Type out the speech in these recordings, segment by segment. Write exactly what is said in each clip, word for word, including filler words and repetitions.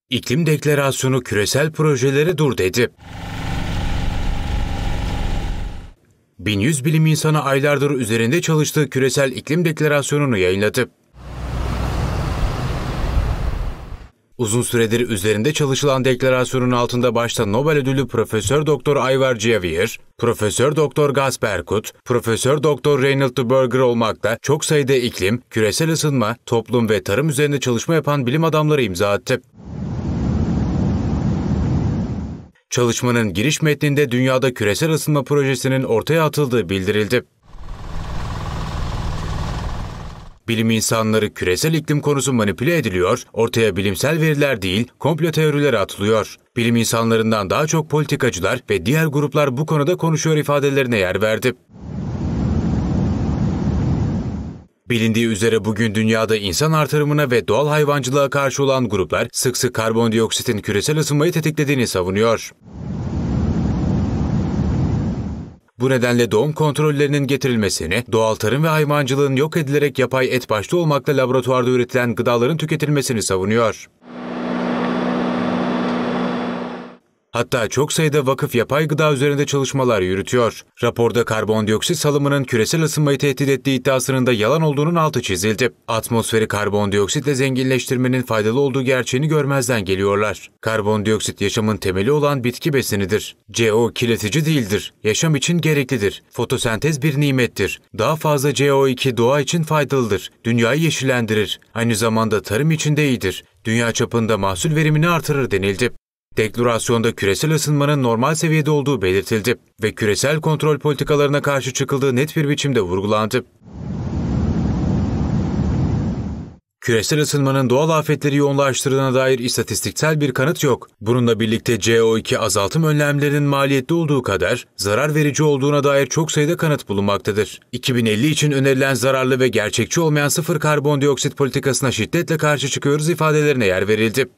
İklim deklarasyonu küresel projelere dur dedi. bin yüz bilim insanı aylardır üzerinde çalıştığı küresel iklim deklarasyonunu yayınladı. Uzun süredir üzerinde çalışılan deklarasyonun altında başta Nobel ödüllü Profesör Doktor Ayvar Giavier, Profesör Doktor Gus Berkut, Profesör Doktor Reinhold de Burger olmakla çok sayıda iklim, küresel ısınma, toplum ve tarım üzerinde çalışma yapan bilim adamları imza attı. Çalışmanın giriş metninde dünyada küresel ısınma projesinin ortaya atıldığı bildirildi. Bilim insanları küresel iklim konusu manipüle ediliyor, ortaya bilimsel veriler değil, komplo teorileri atılıyor. Bilim insanlarından daha çok politikacılar ve diğer gruplar bu konuda konuşuyor ifadelerine yer verdi. Bilindiği üzere bugün dünyada insan artırımına ve doğal hayvancılığa karşı olan gruplar sık sık karbondioksitin küresel ısınmayı tetiklediğini savunuyor. Bu nedenle doğum kontrollerinin getirilmesini, doğal tarım ve hayvancılığın yok edilerek yapay et başta olmakla laboratuvarda üretilen gıdaların tüketilmesini savunuyor. Hatta çok sayıda vakıf yapay gıda üzerinde çalışmalar yürütüyor. Raporda karbondioksit salımının küresel ısınmayı tehdit ettiği iddiasının da yalan olduğunun altı çizildi. Atmosferi karbondioksitle zenginleştirmenin faydalı olduğu gerçeğini görmezden geliyorlar. Karbondioksit yaşamın temeli olan bitki besinidir. C O kirletici değildir. Yaşam için gereklidir. Fotosentez bir nimettir. Daha fazla C O iki doğa için faydalıdır. Dünyayı yeşillendirir. Aynı zamanda tarım için de iyidir. Dünya çapında mahsul verimini artırır denildi. Deklarasyonda küresel ısınmanın normal seviyede olduğu belirtildi ve küresel kontrol politikalarına karşı çıkıldığı net bir biçimde vurgulandı. Küresel ısınmanın doğal afetleri yoğunlaştırdığına dair istatistiksel bir kanıt yok. Bununla birlikte C O iki azaltım önlemlerinin maliyetli olduğu kadar zarar verici olduğuna dair çok sayıda kanıt bulunmaktadır. iki bin elli için önerilen zararlı ve gerçekçi olmayan sıfır karbondioksit politikasına şiddetle karşı çıkıyoruz ifadelerine yer verildi.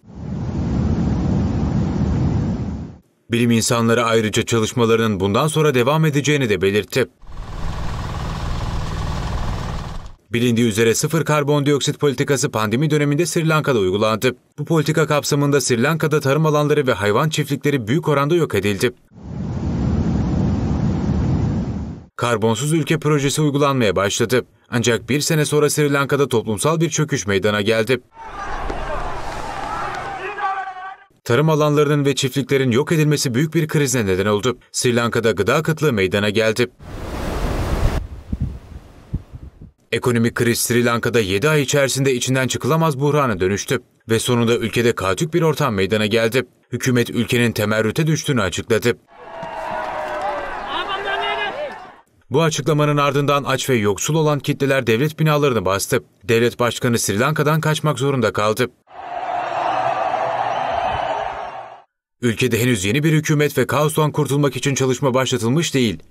Bilim insanları ayrıca çalışmalarının bundan sonra devam edeceğini de belirtti. Bilindiği üzere sıfır karbondioksit politikası pandemi döneminde Sri Lanka'da uygulandı. Bu politika kapsamında Sri Lanka'da tarım alanları ve hayvan çiftlikleri büyük oranda yok edildi. Karbonsuz ülke projesi uygulanmaya başladı. Ancak bir sene sonra Sri Lanka'da toplumsal bir çöküş meydana geldi. Tarım alanlarının ve çiftliklerin yok edilmesi büyük bir krize neden oldu. Sri Lanka'da gıda kıtlığı meydana geldi. Ekonomik kriz Sri Lanka'da yedi ay içerisinde içinden çıkılamaz buhrana dönüştü ve sonunda ülkede kaotik bir ortam meydana geldi. Hükümet ülkenin temerrüte düştüğünü açıkladı. Bu açıklamanın ardından aç ve yoksul olan kitleler devlet binalarını bastı. Devlet başkanı Sri Lanka'dan kaçmak zorunda kaldı. Ülkede henüz yeni bir hükümet ve kaostan kurtulmak için çalışma başlatılmış değil.